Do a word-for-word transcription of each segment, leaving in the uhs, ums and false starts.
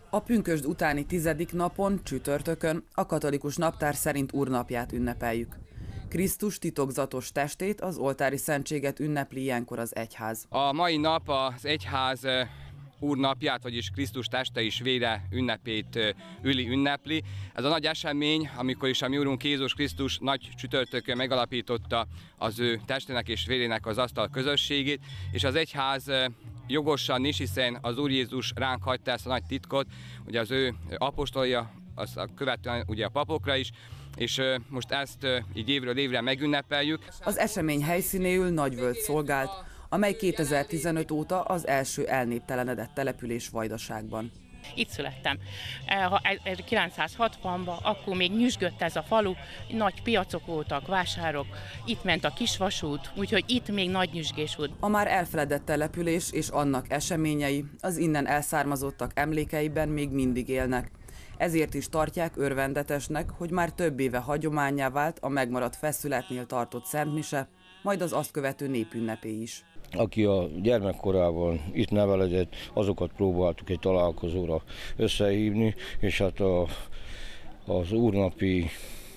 A pünkösd utáni tizedik napon, csütörtökön a katolikus naptár szerint úrnapját ünnepeljük. Krisztus titokzatos testét, az oltári szentséget ünnepli ilyenkor az egyház. A mai nap az egyház úrnapját, vagyis Krisztus teste és vére ünnepét üli ünnepli. Ez a nagy esemény, amikor is a mi Úrunk Jézus Krisztus nagy csütörtökön megalapította az ő testének és vérének az asztal közösségét, és az egyház jogosan is, hiszen az Úr Jézus ránk hagyta ezt a nagy titkot, ugye az ő apostolja, azt követően ugye a papokra is, és most ezt így évről évre megünnepeljük. Az esemény helyszínéül Nagyvöld szolgált, amely kétezer-tizenöt óta az első elnéptelenedett település Vajdaságban. Itt születtem. kilencszázhatvanban, akkor még nyüzsgött ez a falu, nagy piacok voltak, vásárok, itt ment a kisvasút, úgyhogy itt még nagy nyüzsgés volt. A már elfeledett település és annak eseményei az innen elszármazottak emlékeiben még mindig élnek. Ezért is tartják örvendetesnek, hogy már több éve hagyománnyá vált a megmaradt feszületnél tartott szentmise, majd az azt követő népünnepé is. Aki a gyermekkorában itt neveledett, azokat próbáltuk egy találkozóra összehívni, és hát a, az úrnapi,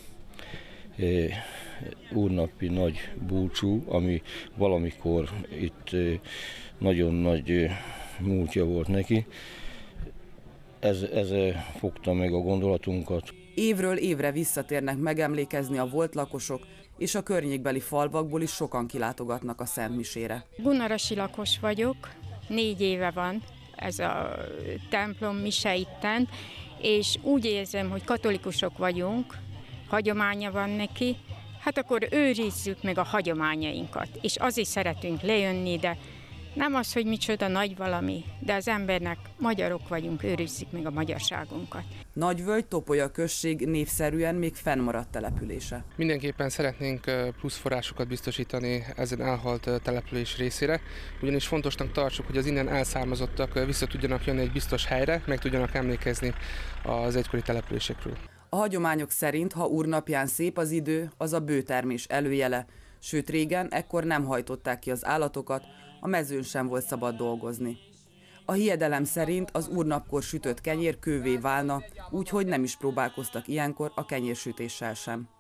eh, úrnapi nagy búcsú, ami valamikor itt eh, nagyon nagy eh, múltja volt neki, ez, ez fogta meg a gondolatunkat. Évről évre visszatérnek megemlékezni a volt lakosok, és a környékbeli falvakból is sokan kilátogatnak a szentmisére. Gunarasi lakos vagyok, négy éve van ez a templom mise itten, és úgy érzem, hogy katolikusok vagyunk, hagyománya van neki, hát akkor őrizzük meg a hagyományainkat, és azért szeretünk lejönni, de nem az, hogy micsoda nagy valami, de az embernek magyarok vagyunk, őrizzük meg a magyarságunkat. Nagyvölgy Topolya község névszerűen még fennmaradt települése. Mindenképpen szeretnénk plusz forrásokat biztosítani ezen elhalt település részére, ugyanis fontosnak tartsuk, hogy az innen elszármazottak vissza tudjanak jönni egy biztos helyre, meg tudjanak emlékezni az egykori településekről. A hagyományok szerint, ha úrnapján szép az idő, az a bőtermés előjele, sőt régen ekkor nem hajtották ki az állatokat, a mezőn sem volt szabad dolgozni. A hiedelem szerint az úrnapkor sütött kenyér kővé válna, úgyhogy nem is próbálkoztak ilyenkor a kenyérsütéssel sem.